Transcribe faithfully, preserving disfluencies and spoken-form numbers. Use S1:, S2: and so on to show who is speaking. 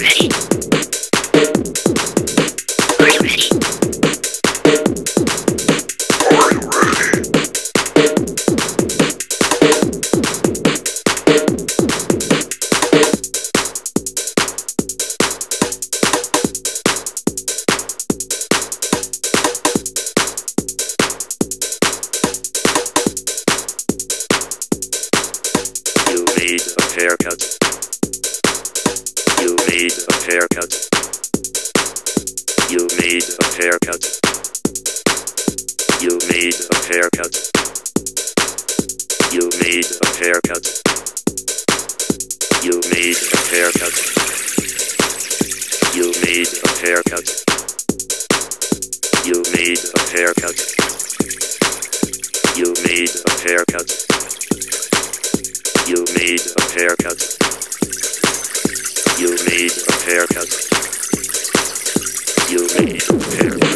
S1: Haircut. You need a haircut. You need a haircut. You need a haircut. You need a haircut. You need a haircut. You need a haircut. You need a haircut. You need a haircut. You need a haircut. You need a haircut. You need a haircut.